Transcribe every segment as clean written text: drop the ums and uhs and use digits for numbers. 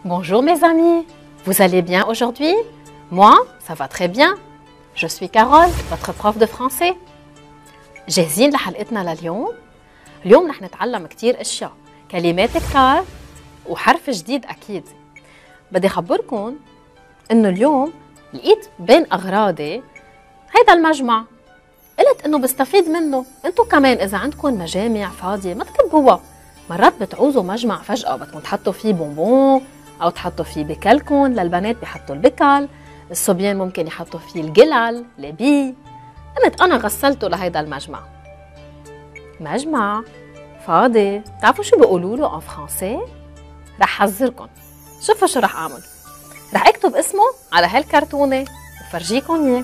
Bonjour mes amis, vous allez bien aujourd'hui? Moi, ça va très bien. Je suis Carole, votre prof de français. جاهزين لحلقتنا لليوم؟ اليوم رح نتعلم كتير اشياء، كلمات كتار وحرف جديد اكيد. بدي اخبركم انه اليوم لقيت بين اغراضي هيدا المجمع، قلت انه بستفيد منه. انتو كمان اذا عندكم مجامع فاضيه ما تكبوها، مرات بتعوزوا مجمع فجأة بدكم تحطوا فيه بونبون او تحطوا فيه بكلكم. للبنات بيحطوا البكل، الصبيان ممكن يحطوا فيه الجلل لبي. قمت انا غسلته لهيدا المجمع. مجمع فاضي، بتعرفوا شو بيقولوا له ان فرنسي؟ رح حذركم. شوفوا شو رح اعمل. رح اكتب اسمه على هالكرتونه وفرجيكم اياه.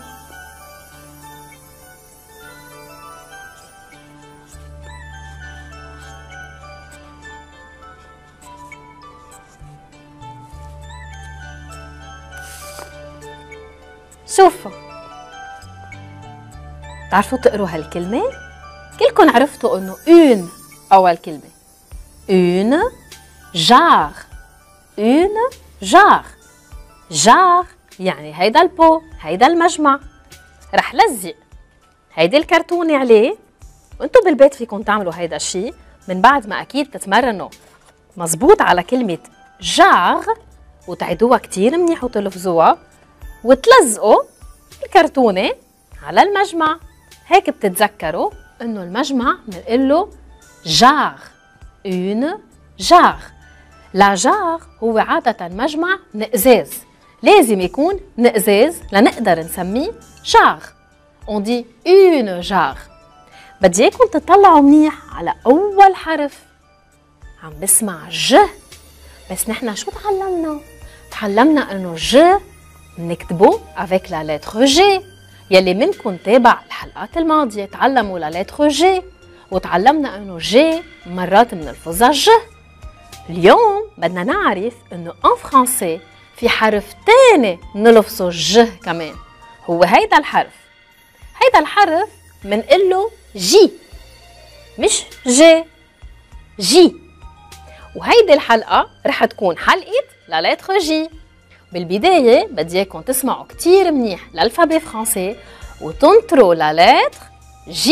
شوفوا، بتعرفوا تقروا هالكلمة؟ كلكم عرفتوا انه اون اول كلمة. اون جار، اون جار. جار يعني هيدا البو، هيدا المجمع. رح لزق هيدي الكرتونة عليه، وانتو بالبيت فيكم تعملوا هيدا الشي من بعد ما اكيد تتمرنوا مزبوط على كلمة جار وتعيدوها كتير منيح وتلفظوها، وتلزقوا الكرتونة على المجمع. هيك بتتذكروا انه المجمع بنقول له جار، اون جار. لا جار هو عادة مجمع نقزاز، لازم يكون نقزاز لنقدر نسميه جار. on dit une جار. بدي اياكم تطلعوا منيح على اول حرف. عم بسمع ج، بس نحن شو تعلمنا؟ تعلمنا انه ج بنكتبه avec la lettre G. يلي منكم تابع الحلقات الماضية تعلموا la lettre G، وتعلمنا انه G مرات بنلفظها ج. اليوم بدنا نعرف انه en français في حرف تاني بنلفظه ج كمان، هو هيدا الحرف. هيدا الحرف بنقول له جي، مش جي، جي. وهيدي الحلقة رح تكون حلقة la lettre J. بالبداية بدي اياكم تسمعوا كتير منيح l'alphabet français وتنطروا la lettre J.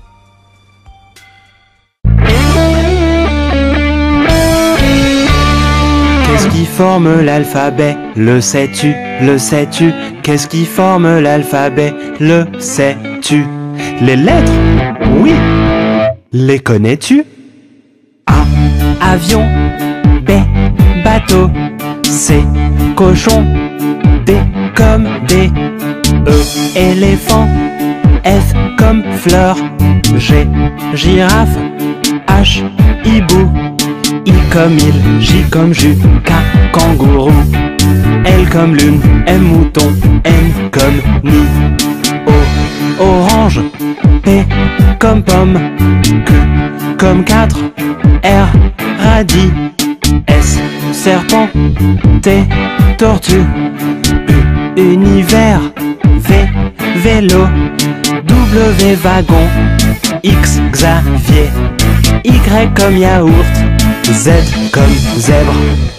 Qu'est-ce qui forme l'alphabet? Le sais-tu? Le sais-tu? Qu'est-ce qui forme l'alphabet? Le sais-tu? Les lettres? Oui. Les connais-tu? A. Avion. B. Bateau. C. Cochon. D comme D. E. Éléphant. F comme fleur. G. Girafe. H. Hibou. I comme il, J comme jus, K kangourou, L comme lune, M mouton, N comme nid, O orange, P comme pomme, Q comme 4, R radis, S serpent, T tortue, U univers, V vélo, W wagon, X Xavier, Y comme yaourt, Z comme zèbre.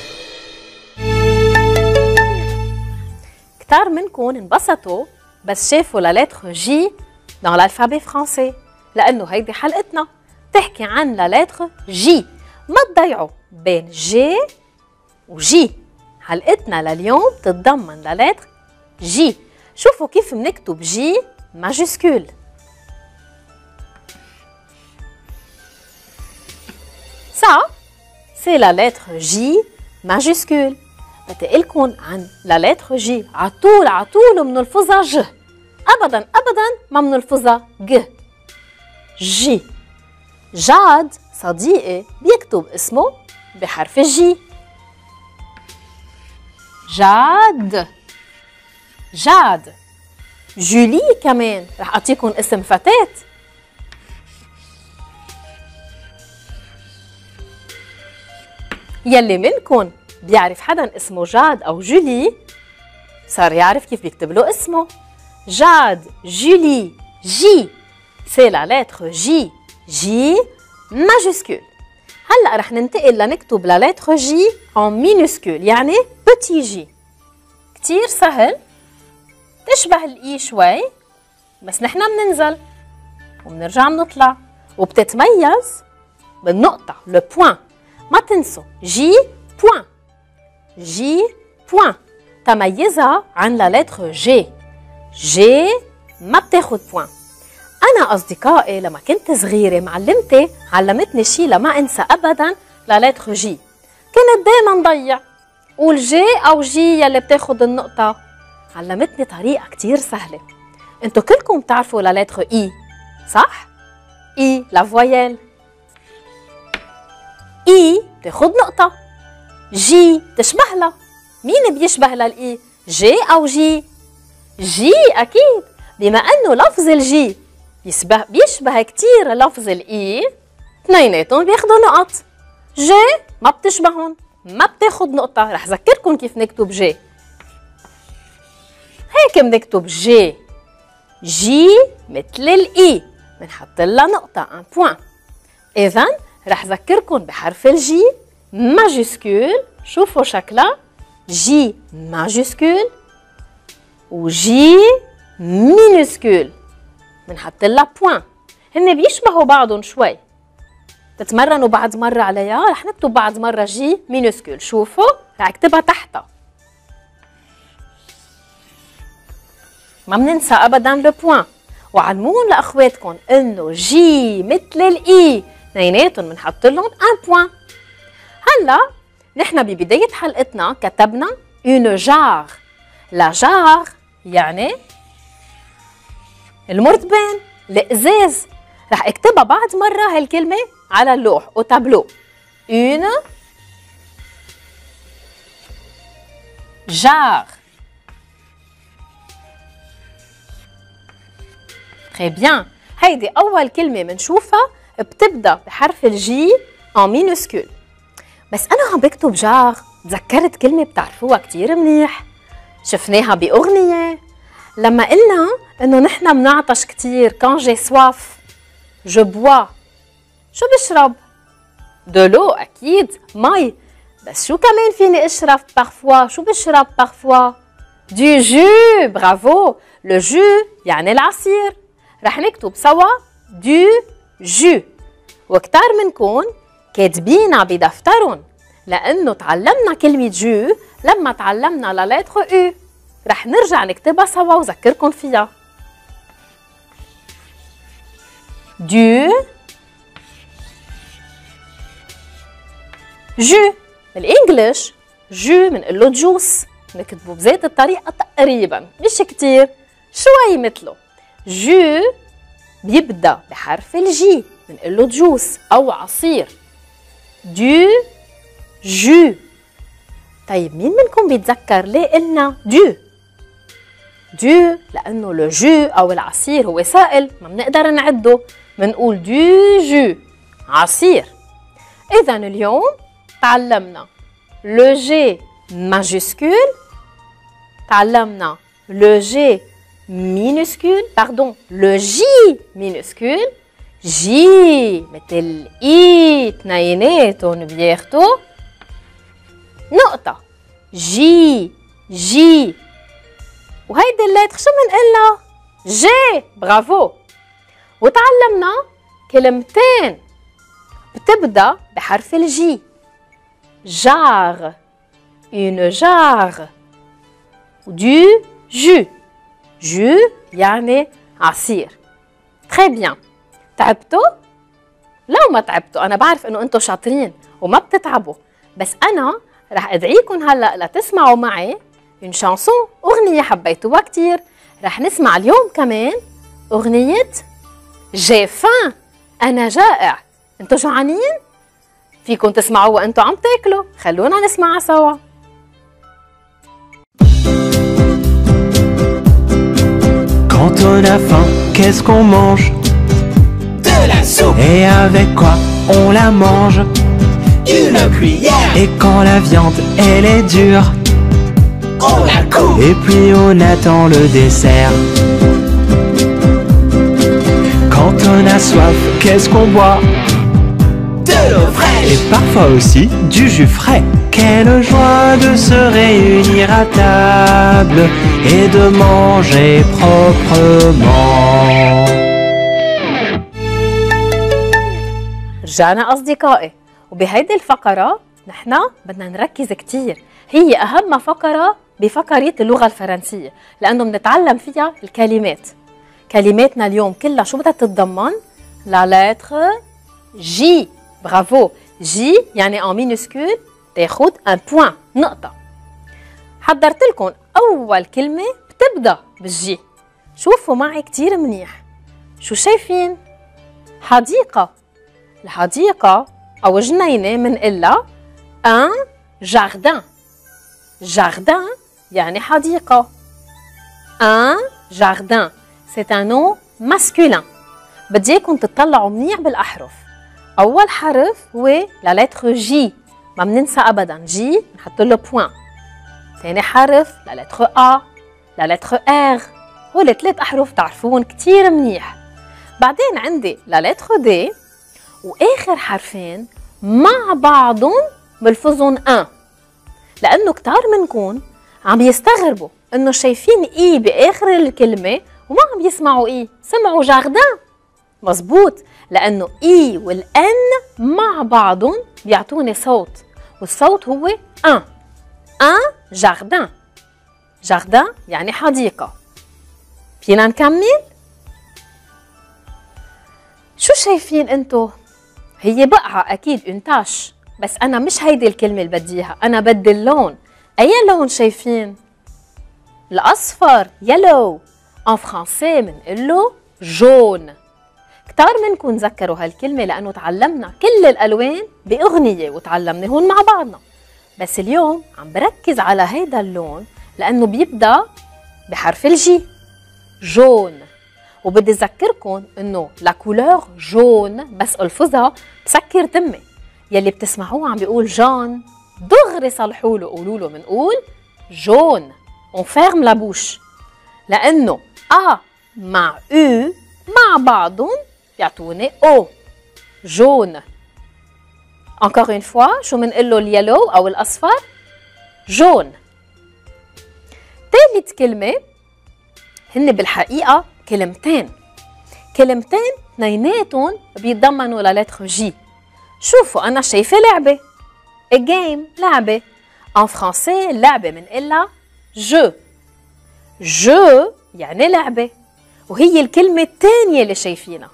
كتار منكم انبسطوا بس شافوا la lettre J dans l'alphabet français، لأنه هيدي حلقتنا تحكي عن la lettre J. ما تضيعوا بين J و J. حلقتنا لليوم تتضمن la lettre J. شوفوا كيف بنكتب J ماجيسكول. Ça, c'est la lettre J majuscule. بدي اقلكن عن la lettre J. عطول بنلفظها ج، ابدا ما بنلفظها ج. J. جاد صديقي بيكتب اسمه بحرف الجي. جاد. جولي كمان رح اعطيكم اسم فتاة. يلي منكن بيعرف حدا اسمه جاد أو جولي صار يعرف كيف بيكتب له اسمه. جاد، جولي، جي. C'est la lettre J. J majuscule. هلا رح ننتقل لنكتب لا لتر جي en minuscule يعني بتي جي. كتير سهل، تشبه الاي شوي بس نحن بننزل وبنرجع بنطلع، وبتتميز بالنقطة لو بوان. ما تنسوا جي بوان، جي بوان تميزها عن لا لتر جي. جي ما بتاخد بوان. أنا أصدقائي لما كنت صغيرة معلمتي علمتني شي لما أنسى أبداً لا لتر جي. كنت دايماً ضيع قول جي أو جي يلي بتاخد النقطة. علمتني طريقة كتير سهلة. انتو كلكم بتعرفوا لا لتر إي صح؟ إي لا فويل. إي بتاخد نقطة، جي تشبهلا. مين بيشبه للإي؟ جي أو جي؟ جي أكيد، بما أنه لفظ الجي بيشبه كتير لفظ الإي، اثنيناتهم بياخدوا نقط. جي ما بتشبهن، ما بتاخد نقطة. رح ذكركم كيف نكتب جي. هيك بنكتب جي. جي مثل الإي بنحط لها نقطة ان بوان. إذن رح ذكركم بحرف الجي ماجيسكول. شوفوا شكلها جي ماجيسكول وجي مينوسكول بنحط لها بوان. هن بيشبهوا بعضهم شوي. تتمرنوا بعد مرة عليها. رح نكتب بعد مرة جي مينوسكول. شوفوا رح اكتبها تحتها. ما بننسى ابدا لو بوان. وعلمون لاخواتكم انه جي مثل الاي اثنيناتهم بنحط لهم ان بوان. هلا نحن ببداية حلقتنا كتبنا اون جار. لا جار يعني المرتبان، الازاز. رح اكتبها بعد مرة هالكلمة على اللوح او تابلو. اون جار. très bien. هيدي أول كلمة منشوفها بتبدأ بحرف الجي en minuscule. بس أنا عم بكتب جار تذكرت كلمة بتعرفوها كتير منيح، شفناها بأغنية لما قلنا إنه نحن بنعطش كتير. quand j'ai soif je bois. شو بشرب؟ de l'eau أكيد، مي. بس شو كمان فيني أشرب parfois؟ شو بشرب parfois؟ du jus. برافو. le jus يعني العصير. رح نكتب سوا دو جو. وكتار منكم كاتبينها بدفترهم لأنه تعلمنا كلمة جو لما تعلمنا لا لتر او. رح نرجع نكتبها سوا وذكركم فيها. دو جو. بالإنجليش جو منقول له جوس، نكتبه بذات الطريقة تقريبا، مش كتير، شوي مثله. جو بيبدأ بحرف الجي بنقول له جوس أو عصير. دو جو. طيب مين منكم بيتذكر ليه قلنا دو؟ دو لأنه لو جو أو العصير هو سائل ما بنقدر نعده، بنقول دو جو عصير. إذا اليوم تعلمنا لو جي ماجيسكول، تعلمنا لو جي minuscule, pardon, le J minuscule, J مثل إي اثنيناتهم بياخدوا نقطة. جي جي. وهيدي اللتر شو بنقلها؟ جي. برافو. وتعلمنا كلمتين بتبدأ بحرف الجي. جار، une جار، du jus. جو يعني عصير. très bien. تعبتوا؟ لو ما تعبتوا أنا بعرف إنه أنتوا شاطرين وما بتتعبوا، بس أنا رح أدعيكم هلأ لتسمعوا معي une chanson، أغنية حبيتوها كتير. رح نسمع اليوم كمان أغنية j'ai faim، أنا جائع. أنتوا جوعانين؟ فيكم تسمعوا وأنتوا عم تاكلوا. خلونا نسمعها سوا. Quand on a faim, qu'est-ce qu'on mange? De la soupe. Et avec quoi on la mange? Une cuillère. Et quand la viande, elle est dure, On la coupe. et puis on attend le dessert. Quand on a soif, qu'est-ce qu'on boit? De l'eau fraîche. et parfois aussi du jus frais. Quelle joie de se réunir à table et de manger proprement. رجعنا أصدقائي، وبهيدي الفقرة نحن بدنا نركز كتير. هي أهم فقرة بفقرة اللغة الفرنسية لأنه بنتعلم فيها الكلمات. كلماتنا اليوم كلها شو بدها تتضمن؟ لا لتر جي. برافو. جي يعني ان مينوسكول تاخد ان بوان، نقطة. حضرت لكم أول كلمة بتبدأ بالجي. شوفوا معي كتير منيح. شو شايفين؟ حديقة. الحديقة أو جنينة منقلها ان جاردان. جاردان يعني حديقة. ان جاردان c'est un nom masculin. بدي اياكم تطلعوا منيح بالأحرف. أول حرف هو لا لتر جي، ما بننسى أبدا جي بنحط له بوان. ثاني حرف لا لتر أ، لا لتر إر. هول 3 أحرف تعرفون كتير منيح. بعدين عندي لا لتر دي، وآخر حرفين مع بعضهم بلفظهم ان، لأنه كتار منكم عم يستغربوا إنه شايفين إي بآخر الكلمة وما عم يسمعوا إي، سمعوا جاردان. مزبوط، لأنه إي والأن مع بعضهم بيعطوني صوت، والصوت هو ان. ان جاردان. جاردان يعني حديقة. فينا نكمل؟ شو شايفين انتو؟ هي بقعة أكيد انتاش، بس أنا مش هيدي الكلمة اللي بدي إياها، أنا بدي اللون. أي لون شايفين؟ الأصفر، يلو. ان فرنسي بنقله جون. كتار منكم ذكروا هالكلمة لأنه تعلمنا كل الألوان بأغنية وتعلمناهن مع بعضنا، بس اليوم عم بركز على هيدا اللون لأنه بيبدأ بحرف الجي، جون. وبدي أذكركم إنه لا كولور جون بس ألفظها بسكر تمي. يلي بتسمعوه عم بيقول جون دغري صلحوا له، قولوا له بنقول جون. on ferme la bouche لأنه أ مع أو مع بعضهم بيعطوني أو، جون. encore une fois شو منقله اليلو أو الأصفر؟ جون. ثالث كلمة هن بالحقيقة كلمتين اثنيناتهم بيتضمنوا لا لتر جي. شوفوا أنا شايفة لعبة، a game، لعبة. en français اللعبة منقلها جو. جو يعني لعبة، وهي الكلمة الثانية اللي شايفينها.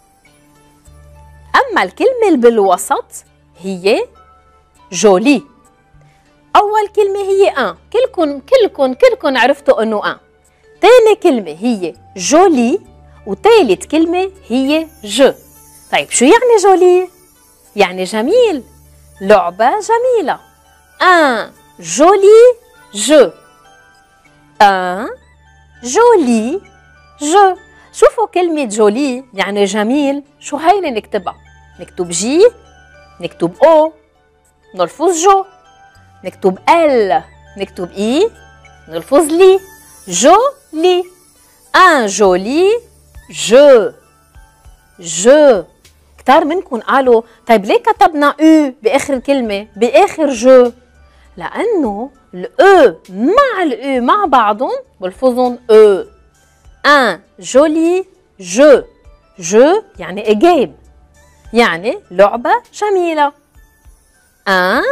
أما الكلمة اللي بالوسط هي جولي. أول كلمة هي ان، كلكن عرفتوا إنه ان. ثاني كلمة هي جولي، وثالث كلمة هي جو. طيب شو يعني جولي؟ يعني جميل، لعبة جميلة. ان جولي جو. ان جولي جو. شوفوا كلمة جولي يعني جميل، شو هيني نكتبها؟ نكتب جي، نكتب او، نلفظ جو، نكتب ال، نكتب اي، نلفظ لي، جولي. ان جولي جو. جو. كتار منكم قالوا طيب ليه كتبنا او باخر الكلمة باخر جو؟ لأنه الأو مع الأو مع بعضهم بلفظهم أو. ان جولي جو. جو يعني a game، يعني لعبة جميلة. ان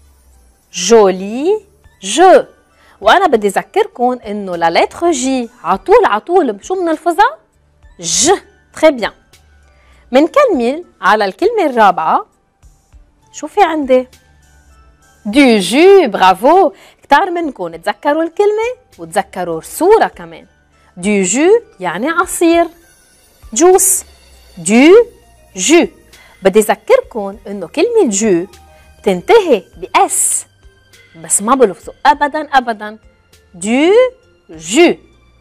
جولي جو. وأنا بدي أذكركم إنه لا لتر جي عطول شو بنلفظها؟ ج. تري بيان. منكمل على الكلمة الرابعة. شو في عندي؟ دو جو. برافو. كتار منكم تذكروا الكلمة وتذكروا الصورة كمان. دو جو يعني عصير، جوس. دو جو. بدي أذكركم إنه كلمة جو بتنتهي بأس، بس ما بلفظوا أبداً. دو جو.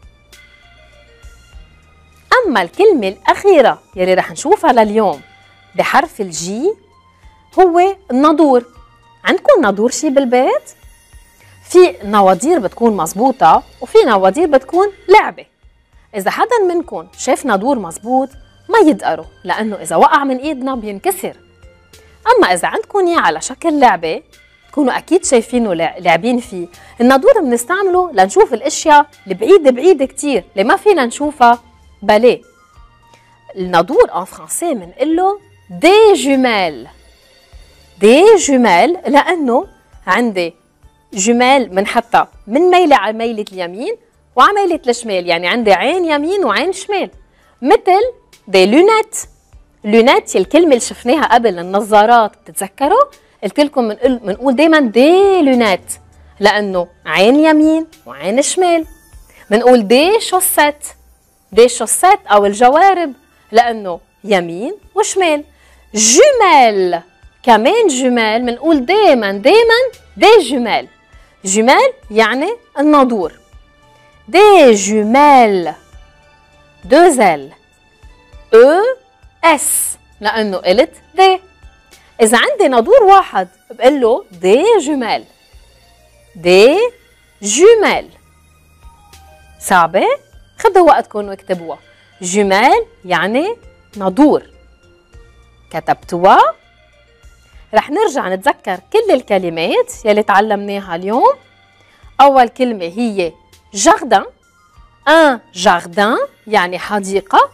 أما الكلمة الأخيرة يلي رح نشوفها لليوم بحرف الجي هو الناظور. عندكم ناظور شي بالبيت؟ في نوادير بتكون مزبوطة وفي نوادير بتكون لعبة. إذا حدا منكم شاف ناظور مزبوط ما يدقروا، لأنه إذا وقع من إيدنا بينكسر. أما إذا عندكم إياه على شكل لعبة تكونوا أكيد شايفينه لاعبين فيه. النادور بنستعمله لنشوف الأشياء البعيدة كتير اللي ما فينا نشوفها باليه. النادور en français بنقول له دي جمال. دي جمال لأنه عندي جمال منحطها من ميلة على ميلة اليمين وعلى ميلة الشمال، يعني عندي عين يمين وعين شمال، مثل دي لونات. لونات هي الكلمة اللي شفناها قبل، النظارات، بتتذكروا؟ قلت لكم بنقول دايما دي لونات لأنه عين يمين وعين شمال. بنقول دي شوسات. دي شوسات أو الجوارب لأنه يمين وشمال. جمال كمان جمال بنقول دايما دي جمال. جمال يعني النادور. دي جمال دو زل او اس لأنه قلت دي. إذا عندي نادور واحد بقول له دي جمال. دي جمال. صعبة؟ خدوا وقتكم واكتبوها. جمال يعني نادور. كتبتوها؟ رح نرجع نتذكر كل الكلمات يلي تعلمناها اليوم. أول كلمة هي جاردن. ان جاردن يعني حديقة.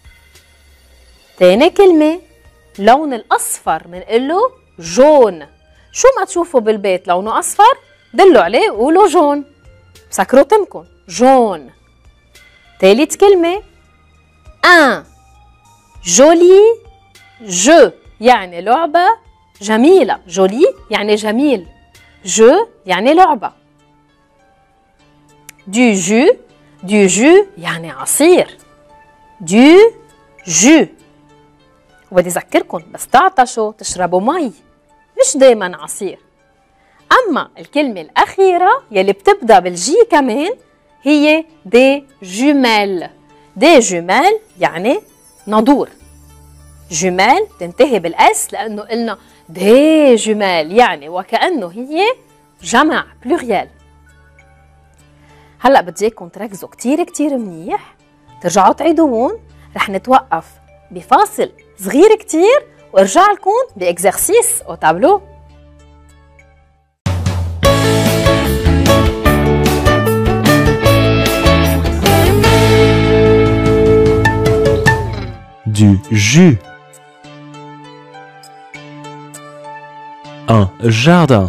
تاني كلمة لون الأصفر بنقول له جون. شو ما تشوفوا بالبيت لونه أصفر دلوا عليه وقولوا جون. سكروا تمكن جون. تالت كلمة ان جولي جو يعني لعبة جميلة. جولي يعني جميل. جو يعني لعبة. دو جو. دو جو يعني عصير. دو جو. وبدي أذكركم بس تعطشوا تشربوا مي مش دايما عصير. أما الكلمة الأخيرة يلي بتبدأ بالجي كمان هي دي جمال. دي جمال يعني نادور. جمال تنتهي بالاس لأنه قلنا دي جمال يعني وكأنه هي جمع بلوريال. هلأ بدي اياكم تركزوا كتير منيح، ترجعوا تعيدوهم. رح نتوقف بفاصل صغير كتير وارجع لكم باكزرسيس او تابلو. Du jus. Un jardin.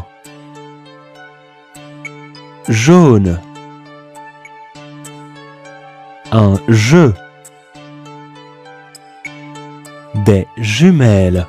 Jaune. Un jeu. Des jumelles.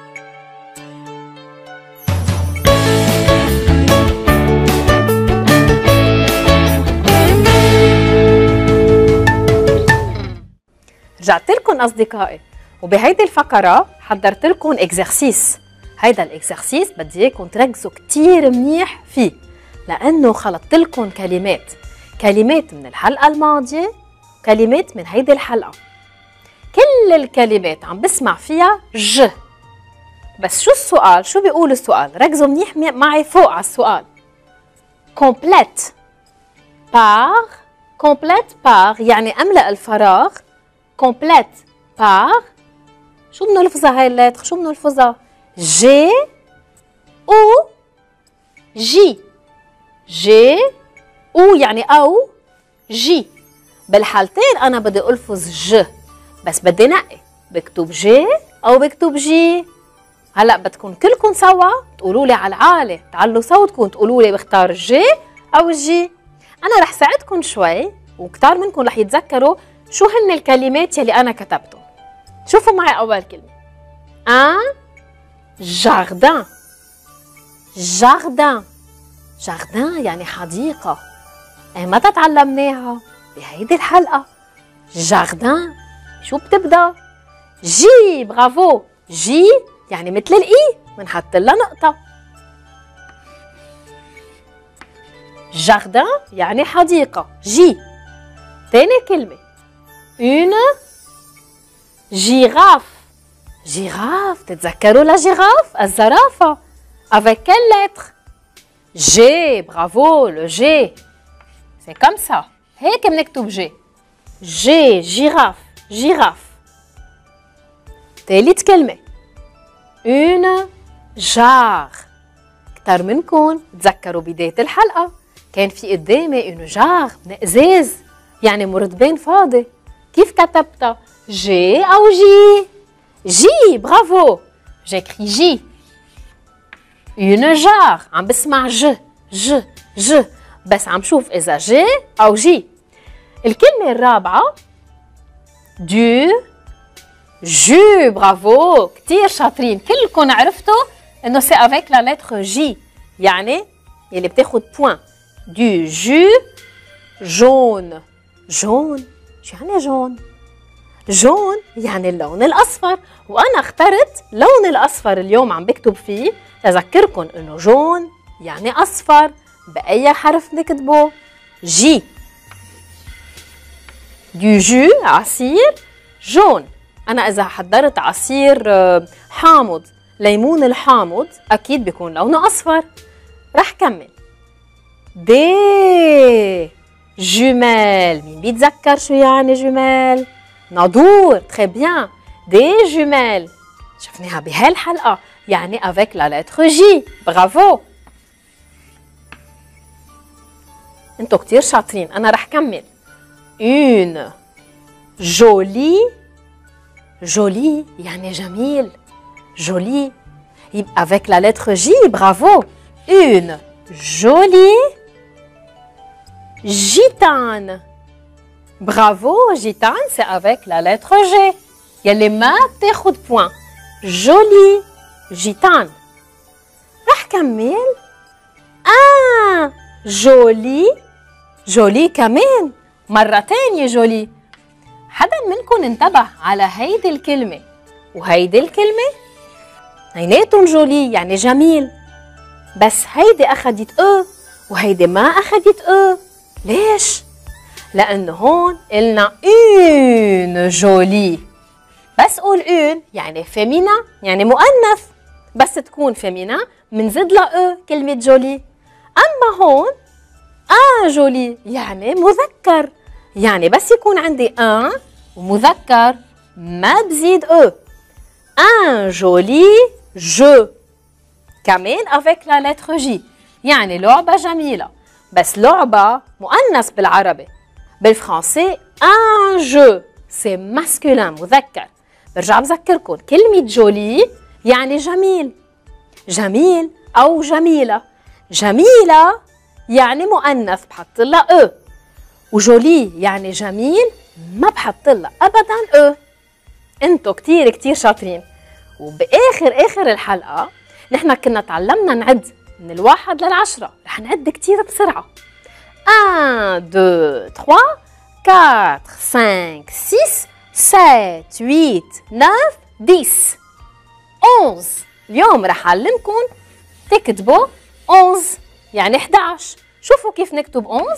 رجعت لكم أصدقائي، وبهيدي الفقرة حضرت لكم اكزرسيس. هيدا الاكزرسيس بدي اياكم تركزوا كتير منيح فيه لأنه خلطت لكم كلمات من الحلقة الماضية وكلمات من هيدي الحلقة. كل الكلمات عم بسمع فيها ج. بس شو السؤال؟ شو بيقول السؤال؟ ركزوا منيح معي فوق على السؤال. كومبليت بار. كومبليت بار يعني أملأ الفراغ. كومبليت بار. شو بنلفظها هاي اللتر؟ شو بنلفظها؟ جي او جي. جي او يعني او جي. بالحالتين انا بدي الفظ ج بس بدي نقي بكتب جي او بكتب جي. هلا بدكم كلكم سوا تقولوا لي على العالي، تعلوا صوتكم تقولوا لي بختار الجي او الجي. انا رح ساعدكم شوي وكتار منكم رح يتذكروا شو هن الكلمات يلي انا كتبتهم. شوفوا معي اول كلمه ان جاردن. جاردن. جاردن يعني حديقه. متى تعلمناها؟ بهيدي الحلقه. جاردن شو بتبدا؟ جي. برافو. جي يعني مثل الاي بنحط لها نقطه. جاردن يعني حديقه. جي. تاني كلمه اون جيراف. جيراف. تتذكروا لا جيراف الزرافه. avec quelle lettre؟ جي. برافو. لو جي سي كوم سا هيك بنكتب جي. جي جيراف. جيراف. تالت كلمة اون جار. كتار منكم تذكروا بداية الحلقة كان في قدامي إنه جار من إزاز، يعني مرتبين فاضي. كيف كتبتها؟ جي أو جي؟ جي، برافو. جيكري جي. une جار، عم بسمع ج بس عم شوف إذا جي أو جي. الكلمة الرابعة دو جو، برافو، كتير شاطرين. كلكم عرفتوا إنه سي افيك لا لتر جي، يعني يلي بتاخد بوان. دو جو جون. جون شو يعني جون؟ جون يعني اللون الأصفر، وأنا اخترت لون الأصفر اليوم عم بكتب فيه تذكركم إنه جون يعني أصفر. بأي حرف نكتبه؟ جي. دو جو عصير جون. أنا إذا حضرت عصير حامض، ليمون الحامض أكيد بيكون لونه أصفر. رح كمل. دي جمال. مين بيتذكر شو يعني جمال؟ نادور، تري بيان. دي جمال شفناها بهالحلقة، يعني avec la lettre J. برافو. انتو كتير شاطرين. أنا رح كمل. une jolie. jolie يعني جميل. jolie يبقى avec la lettre J. برافو. une jolie gitane. برافو. gitane c'est avec la lettre G. يلي ما بتاخد بوان. jolie gitane. رح كمل. jolie. jolie كمان مرة تانية jolie. حدا منكم انتبه على هيدي الكلمة وهيدي الكلمة؟ هيناتهم jolie يعني جميل، بس هيدي أخدت وهيدي ما أخدت ليش؟ لأنه هون قلنا une jolie. بس قول une يعني féminin يعني مؤنث، بس تكون féminin منزيد لها كلمة jolie. أما هون un jolie يعني مذكر، يعني بس يكون عندي un ومذكر ما بزيد un joli jeu كمان avec la lettre J، يعني لعبة جميلة. بس لعبة مؤنث بالعربي. بالفرنسي un jeu c'est masculin مذكر. برجع بذكركم كلمة جولي يعني جميل. جميل أو جميلة. جميلة يعني مؤنث بحط لها وجولي يعني جميل ما بحط لها أبدا انتو كتير كتير شاطرين. وبآخر الحلقة نحن كنا تعلمنا نعد من 1 ل10. رح نعد كتير بسرعة. 1 2 3 4 5 6 7 8 9 10 11. اليوم رح أعلمكم تكتبوا 11 يعني 11. شوفوا كيف نكتب 11.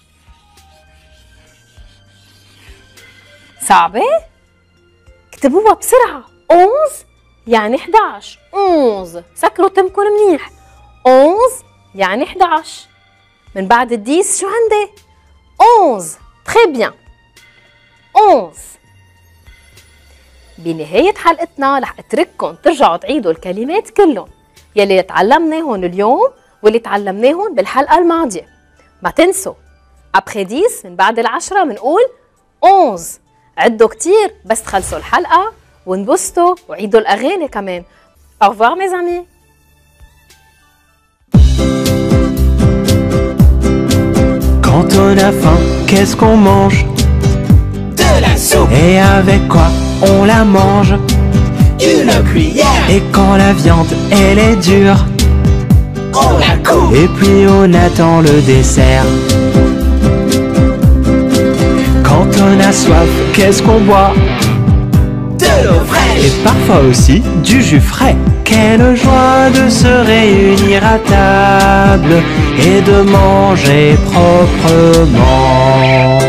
صعبة؟ اكتبوها بسرعة. 11 يعني 11. 11 سكروا تمكن منيح. 11 يعني 11. من بعد الديس شو عندي؟ 11. تري بيان. 11. بنهاية حلقتنا رح اترككم ترجعوا تعيدوا الكلمات كلهم يلي تعلمناهم اليوم واللي تعلمناهم بالحلقة الماضية. ما تنسوا ابخي 10 من بعد 10 بنقول 11. عدوا كتير بس تخلصوا الحلقة وانبسطوا وعيدوا الأغاني كمان. Au revoir mes amis. Quand on a faim, qu'est-ce qu'on mange? De la soupe. Et avec quoi on la mange? Une cuillère. Et quand la viande, elle est dure, On la coupe. et puis on attend le dessert. Quand on a soif, qu'est-ce qu'on boit? De l'eau fraîche. Et parfois aussi du jus frais. Quelle joie de se réunir à table et de manger proprement.